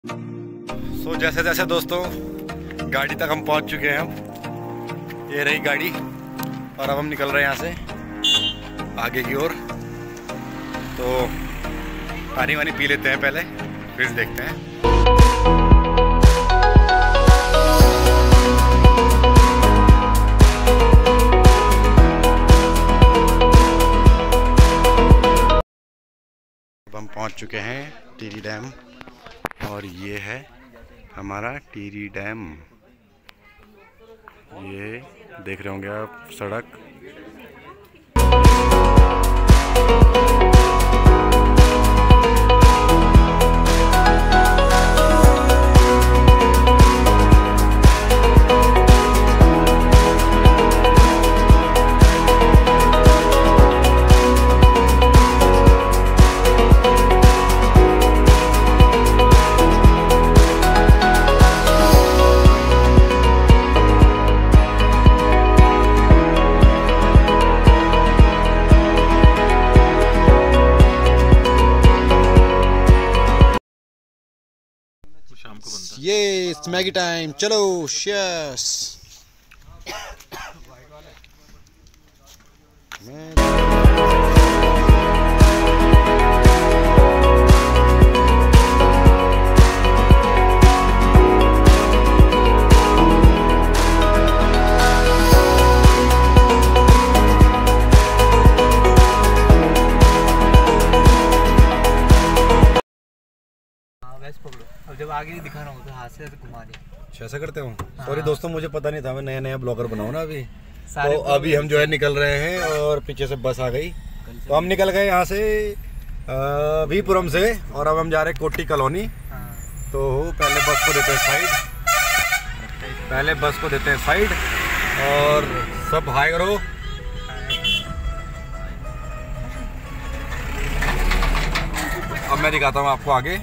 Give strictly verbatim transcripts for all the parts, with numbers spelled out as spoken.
सो so, जैसे जैसे दोस्तों गाड़ी तक हम पहुंच चुके हैं। हम ये रही गाड़ी और अब हम निकल रहे हैं यहाँ से आगे की ओर। तो पानी वानी पी लेते हैं पहले, फिर देखते हैं। अब हम पहुंच चुके हैं टिहरी डैम और ये है हमारा टिहरी डैम। ये देख रहे होंगे आप सड़क। ये मैगी टाइम, चलो शेयर्स। अब जब आगे नहीं दिखाना होगा तो हाथ से घुमा दे। ऐसा करते हो? हाँ। सॉरी दोस्तों, मुझे पता नहीं था, मैं नया नया ब्लॉगर बनाऊँ ना अभी। तो अभी हम जो है निकल रहे हैं और पीछे से बस आ गई, तो हम निकल गए यहाँ से वीपुरम से और अब हम जा रहे हैं कोटी कॉलोनी। तो पहले बस को देते हैं साइड, पहले बस को देते हैं साइड और सब हाई करो। अब मैं दिखाता हूँ आपको आगे।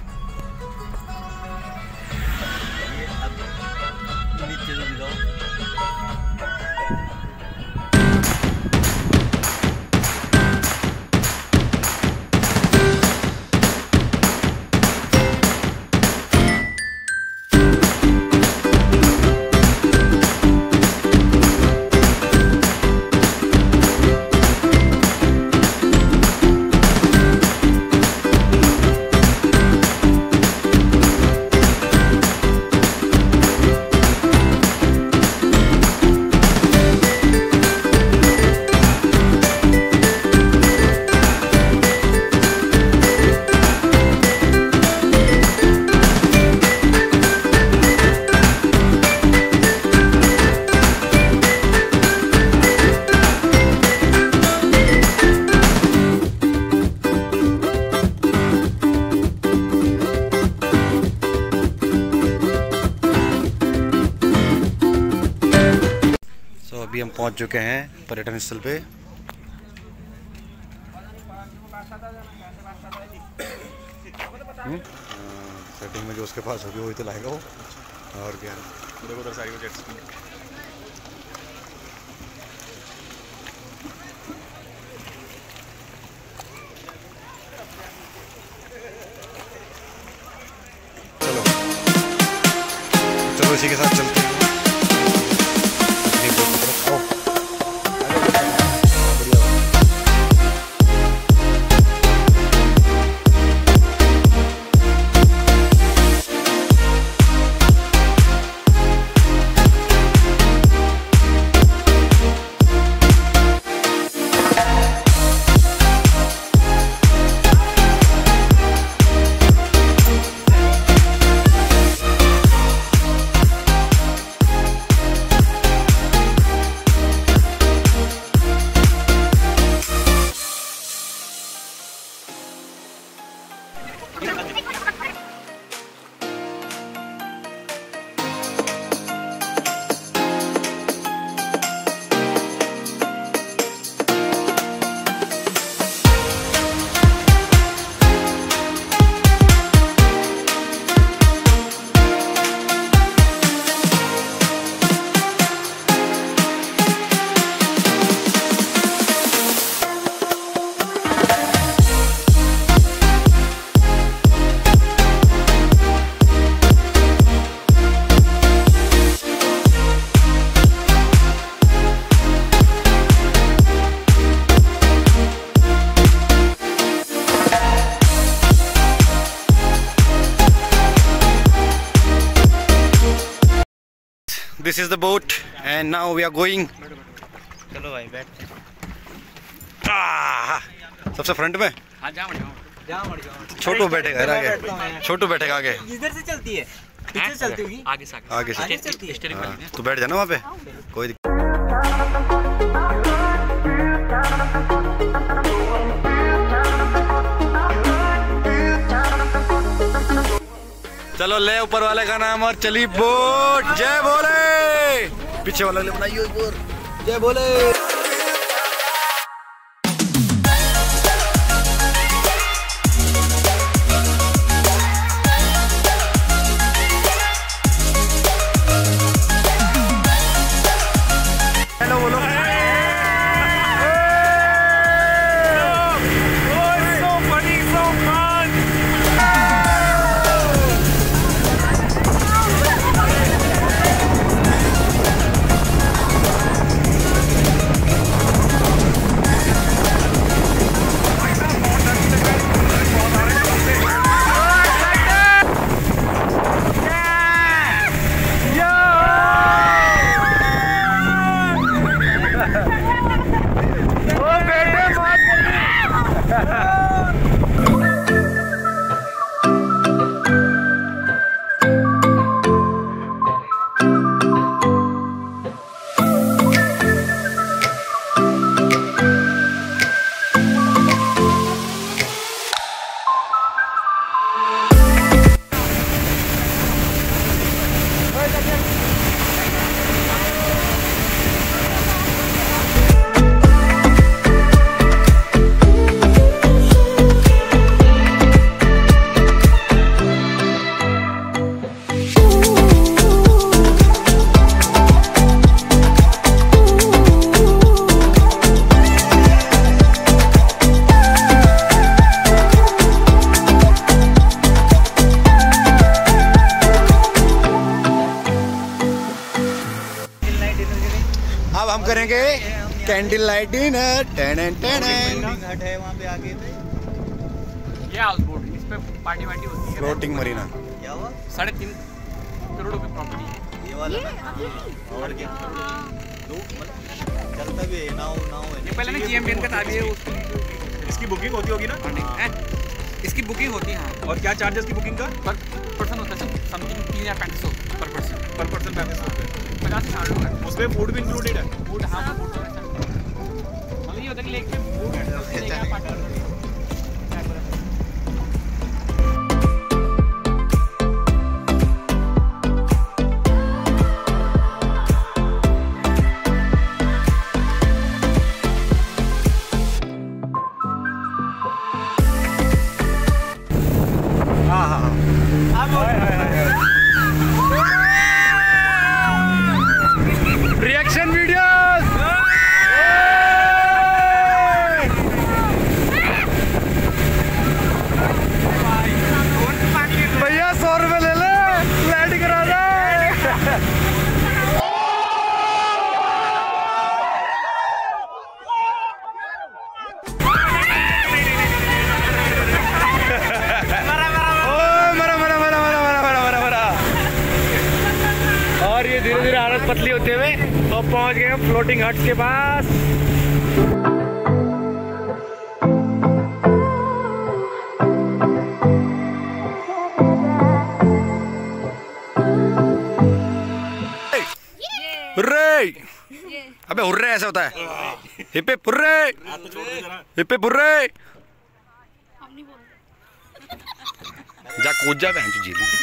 अभी हम पहुंच चुके हैं पर्यटन स्थल पे। सेटिंग में जो उसके पास होगी वही तो लाएगा वो, और क्या। देखो उधर सारी जेट्स चलो चलो इसी के साथ चलते हैं। This is the boat and now we are going. चलो भाई बैठ। सबसे फ्रंट में हाँ जा मत जा मत जाओ। छोटू बैठेगा आगे, छोटू बैठेगा आगे। इधर से चलती है, पीछे से चलती होगी, आगे से आगे से आगे चलती है। हाँ, तू बैठ जाना वहाँ पे, कोई दिक्कत। चलो ले ऊपर वाले का नाम और चली बोट। जय बोले, पीछे वाला ले बनाइए ऊपर। जय बोले। हेलो बोलो। अब हम करेंगे candle light dinner. Ten ten घाट है वहाँ पे आगे पे। ये हाउस बोट, इस पे पार्टी वार्टी होती है। Floating Marina. क्या हुआ? साढ़े तीन करोड़ की प्रॉपर्टी है ये वाला ना। और क्या दो चलता भी है नाव नाव है। ये पहले ना जीएमबीएन का था, ये इसकी बुकिंग होती होगी ना? है इसकी बुकिंग होती है। हाँ। और क्या चार्जेस की बुकिंग का? पर पर्सन होता है समथिंग तीन हज़ार पैंतीस सौ पर पर्सन। पर पर्सन पैंतीस सौ रुपये। पचास से साठ लोग हैं। उसमें फूड भी इंक्लूडेड है? फूड हाँ फूड मतलब ये होता है कि लेक पे फूड रिएक्शन वीडियोस। भैया सौ रुपए ले ले, लैंड करा दे। और ये धीरे धीरे हालत पतली होते हुए तो पहुंच गए हम फ्लोटिंग हट्स के पास। हुर्रे! अबे हुर्रे ऐसा होता है। Hip hip hurray, hip hip hurray. जा कूद जा बहन झील में।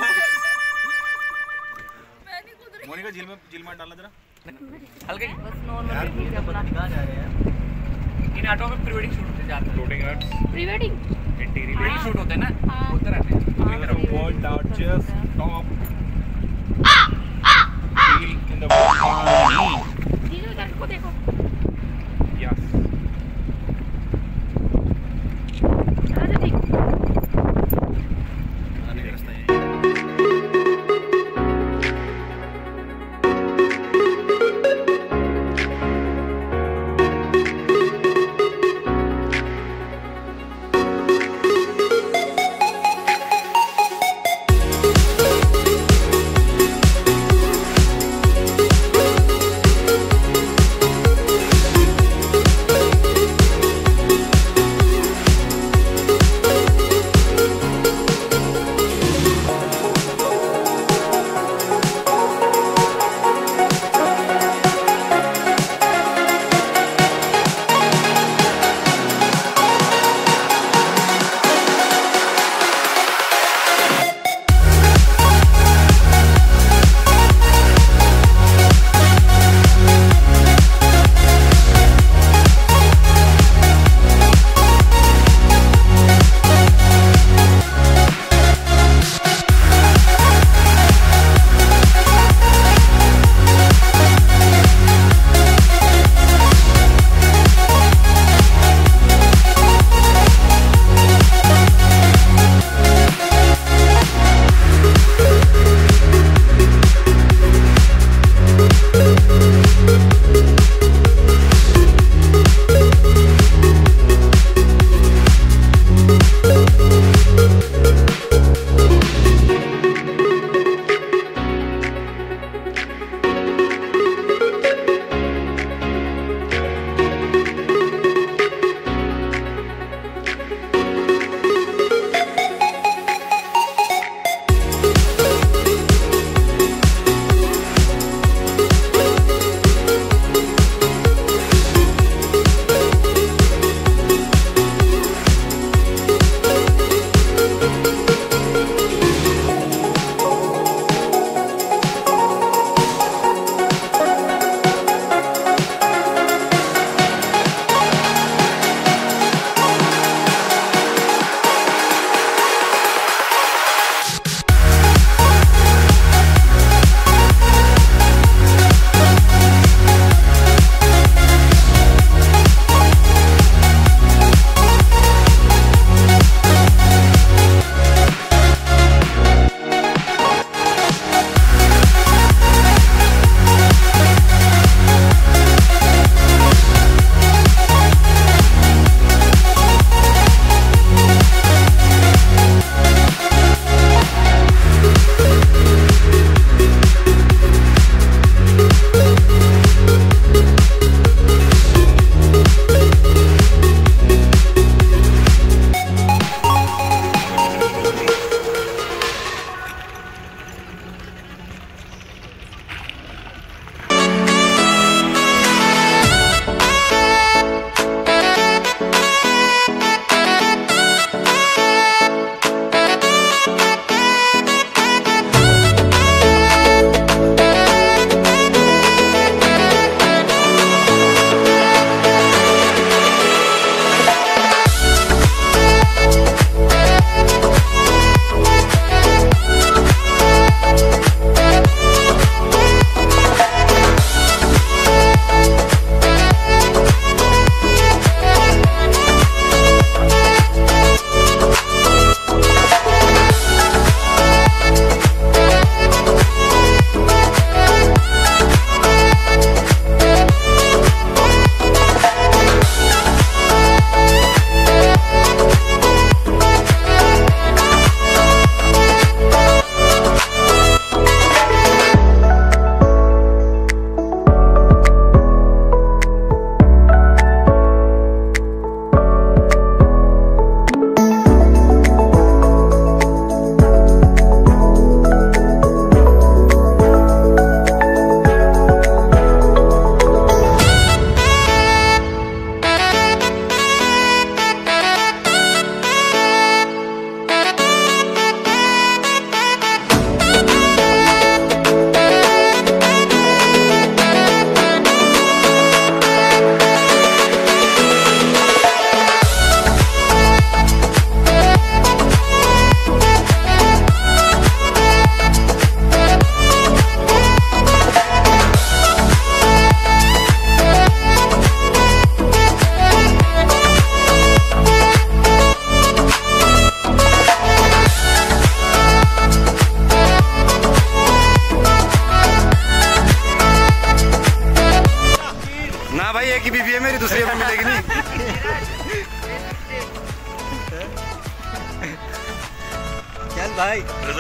मोनिका झील में झील में डालना जरा हल्के बस नॉर्मल अपना दिखा जा रहे हैं। इन ऑटो में प्री वेडिंग शूट होते जाते हैं। Floating huts pre wedding interior pre shoot होते हैं ना, होते रहते हैं। वॉल डाउचेस top feel in the paani. ये जो को देखो यस अच्छा ठीक आने का रास्ता है।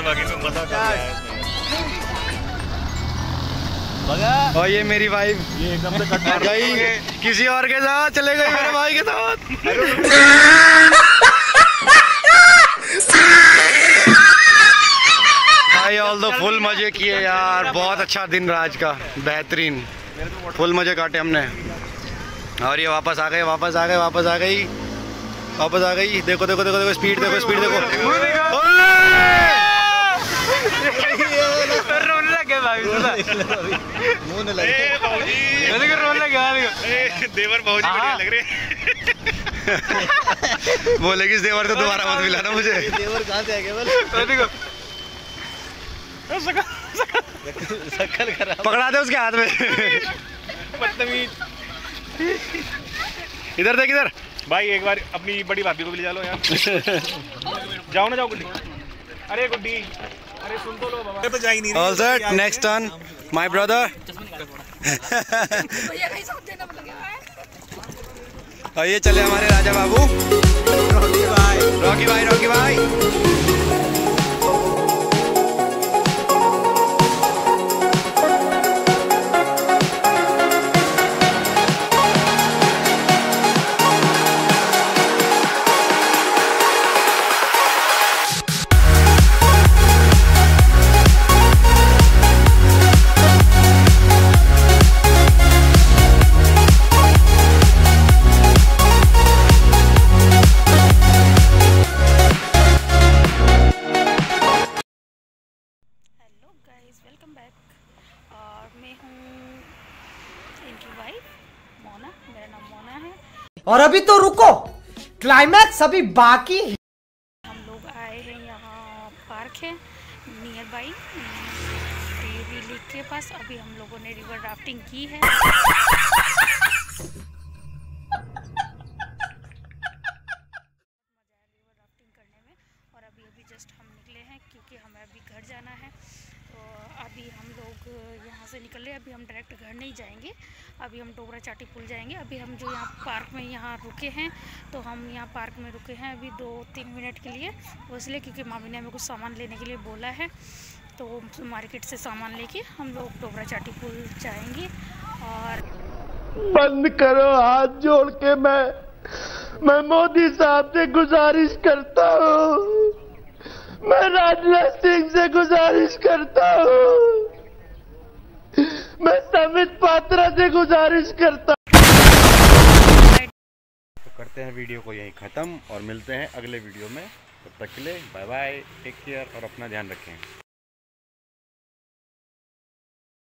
बाकी सब मजा कर रहे हैं बगा और ये मेरी वाइफ ये एकदम से कट गई किसी और के साथ, चले गए मेरे भाई के साथ। भाई ऑल दो फुल मजे किए यार, बहुत अच्छा दिन रहा आज का, बेहतरीन, फुल मजे काटे हमने। और ये वापस आ गए वापस आ गए वापस आ गई वापस आ गई। देखो देखो देखो देखो स्पीड देखो स्पीड देखो। रोने लगे भाई, मुंह न लगे रोने लगे देवर बहुत बढ़िया लग रहे हैं। बोलेगी इस देवर तो दोबारा मत मिलाना मुझे। देवर कहाँ से आ गए? देखो शक्ल खराब, पकड़ा दे उसके हाथ में। बदतमीज। इधर देख इधर भाई एक बार अपनी बड़ी भाभी को भी ले जा लो यार। जाओ ना जाओ गुड्डी। अरे गुड्डी, अरे सुन तो लो बाबा। तो जा ही नहीं। All set, next turn my brother. भैया कहीं साथ देना मतलब क्या है? और ये चले हमारे राजा बाबू, रॉकी भाई, रॉकी भाई रॉकी भाई। Welcome back. और मैं हूँ इनकी वाइफ मोना, मेरा नाम मोना है। और अभी तो रुको, क्लाइमैक्स अभी बाकी है। हम लोग आए हैं यहाँ, पार्क है नियर बाई टीवी लेक के पास। अभी हम लोगों ने रिवर राफ्टिंग की है। रिवर राफ्टिंग करने में। और अभी अभी जस्ट हम निकले हैं क्योंकि हमें अभी घर जाना है। तो अभी हम लोग यहाँ से निकल रहे हैं। अभी हम डायरेक्ट घर नहीं जाएंगे, अभी हम डोगरा चाटी पुल जाएंगे। अभी हम जो यहाँ पार्क में यहाँ रुके हैं, तो हम यहाँ पार्क में रुके हैं अभी दो तीन मिनट के लिए, वो इसलिए क्योंकि मामी ने हमें कुछ सामान लेने के लिए बोला है। तो मार्केट से सामान लेके हम लोग डोगरा चाटी पुल जाएंगे। और बंद करो हाथ जोड़ के, मैं मैं मोदी साहब से गुजारिश करता हूँ, मैं राजनाथ सिंह से गुजारिश करता हूँ, मैं समित पात्रा से गुजारिश करता हूँ। तो करते हैं वीडियो को यहीं ख़त्म और मिलते हैं अगले वीडियो में। तब तक के लिए बाय बाय, टेक केयर और अपना ध्यान रखें।